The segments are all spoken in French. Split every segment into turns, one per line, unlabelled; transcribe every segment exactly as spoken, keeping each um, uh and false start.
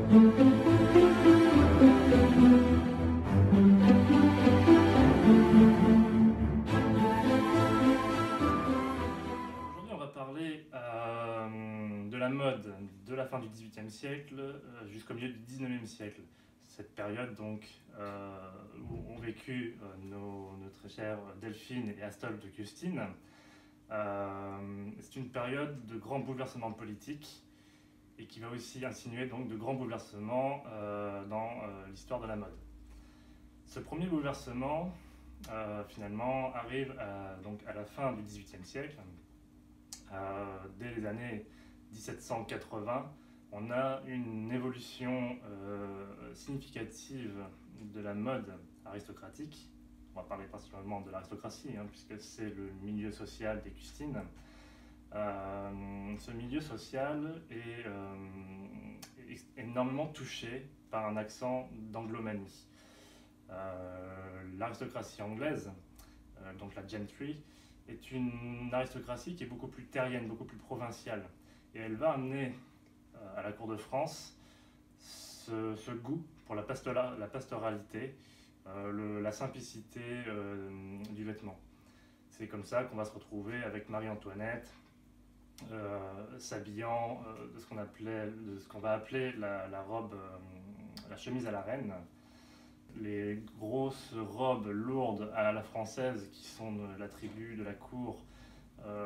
on va parler euh, de la mode de la fin du dix-huitième siècle euh, jusqu'au milieu du dix-neuvième siècle. Cette période donc, euh, où ont vécu euh, nos, nos très chères Delphine et Astolphe de Custine. Euh, c'est une période de grands bouleversements politiques et qui va aussi insinuer donc de grands bouleversements euh, dans euh, l'histoire de la mode. Ce premier bouleversement, euh, finalement, arrive à, donc à la fin du dix-huitième siècle. Euh, dès les années dix-sept cent quatre-vingts, on a une évolution euh, significative de la mode aristocratique. On va parler principalement de l'aristocratie, hein, puisque c'est le milieu social des Custines. Euh, ce milieu social est, euh, est énormément touché par un accent d'anglomanie. Euh, l'aristocratie anglaise, euh, donc la gentry, est une aristocratie qui est beaucoup plus terrienne, beaucoup plus provinciale. Et elle va amener euh, à la cour de France ce, ce goût pour la, pastora, la pastoralité, euh, le, la simplicité euh, du vêtement. C'est comme ça qu'on va se retrouver avec Marie-Antoinette, euh, s'habillant euh, de ce qu'on appelait, de ce qu'on va appeler la, la robe, euh, la chemise à la reine. Les grosses robes lourdes à la française qui sont l'attribut de la cour euh,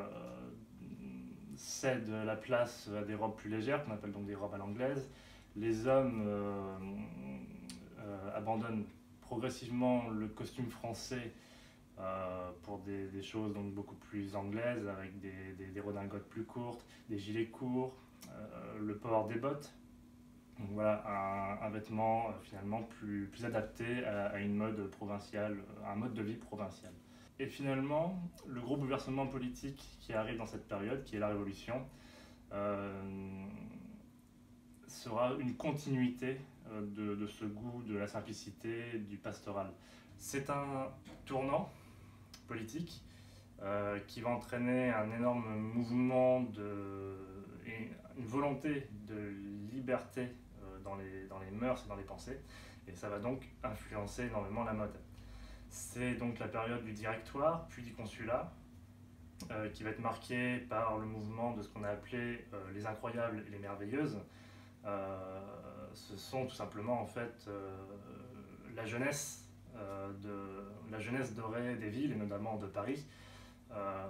cèdent la place à des robes plus légères qu'on appelle donc des robes à l'anglaise. Les hommes euh, euh, abandonnent progressivement le costume français euh, pour des, des choses donc beaucoup plus anglaises avec des, des, des redingotes plus courtes, des gilets courts, euh, le port des bottes. Donc voilà, un, un vêtement euh, finalement plus, plus adapté à, à une mode provinciale, à un mode de vie provincial. Et finalement, le gros bouleversement politique qui arrive dans cette période, qui est la Révolution, euh, sera une continuité euh, de, de ce goût de la simplicité, du pastoral. C'est un tournant politique euh, qui va entraîner un énorme mouvement de, et une volonté de liberté Dans les, dans les mœurs et dans les pensées, et ça va donc influencer énormément la mode. C'est donc la période du directoire, puis du consulat, euh, qui va être marquée par le mouvement de ce qu'on a appelé euh, les incroyables et les merveilleuses. Euh, ce sont tout simplement en fait euh, la jeunesse, euh, de, la jeunesse dorée des villes, et notamment de Paris, euh,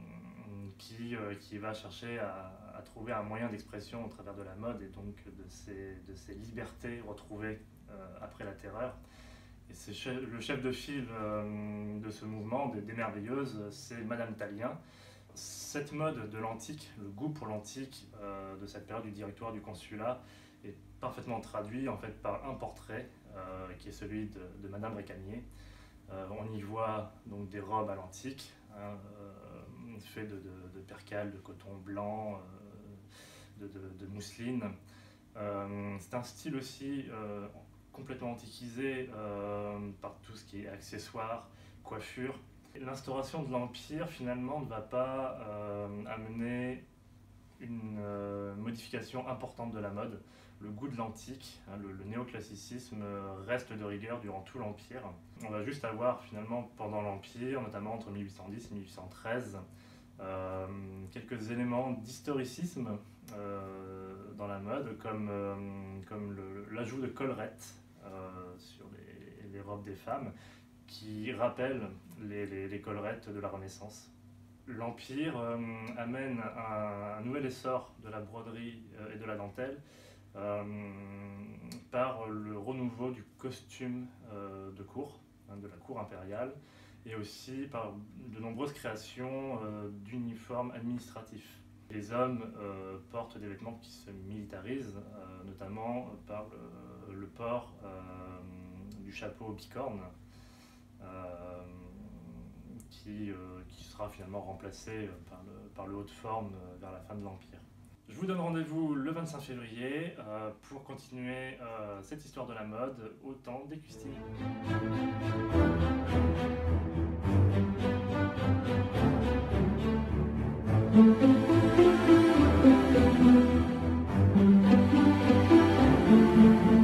qui, euh, qui va chercher à, à trouver un moyen d'expression au travers de la mode et donc de ces, de ces libertés retrouvées euh, après la terreur. Et c'est chef, le chef de file euh, de ce mouvement, des, des merveilleuses, c'est Madame Tallien. Cette mode de l'antique, le goût pour l'antique euh, de cette période du directoire du consulat est parfaitement traduit en fait par un portrait euh, qui est celui de, de Madame Récamier. Euh, on y voit donc des robes à l'antique, hein, euh, faites de, de, de percale, de coton blanc, euh, de, de, de mousseline. Euh, c'est un style aussi euh, complètement antiquisé euh, par tout ce qui est accessoires, coiffure. L'instauration de l'Empire finalement ne va pas euh, amener une euh, modification importante de la mode. Le goût de l'antique, hein, le, le néoclassicisme reste de rigueur durant tout l'Empire. On va juste avoir finalement pendant l'Empire, notamment entre mille huit cent dix et mille huit cent treize, euh, quelques éléments d'historicisme euh, dans la mode, comme, euh, comme l'ajout de collerettes euh, sur les, les robes des femmes, qui rappellent les, les, les collerettes de la Renaissance. L'Empire euh, amène un, un nouvel essor de la broderie euh, et de la dentelle euh, par le renouveau du costume euh, de cour, hein, de la cour impériale, et aussi par de nombreuses créations euh, d'uniformes administratifs. Les hommes euh, portent des vêtements qui se militarisent, euh, notamment par le, le port euh, du chapeau bicorne, euh, qui, euh, qui sera finalement remplacé par le, par le haut de forme euh, vers la fin de l'Empire. Je vous donne rendez-vous le vingt-cinq février euh, pour continuer euh, cette histoire de la mode au temps des Custines.
Thank you.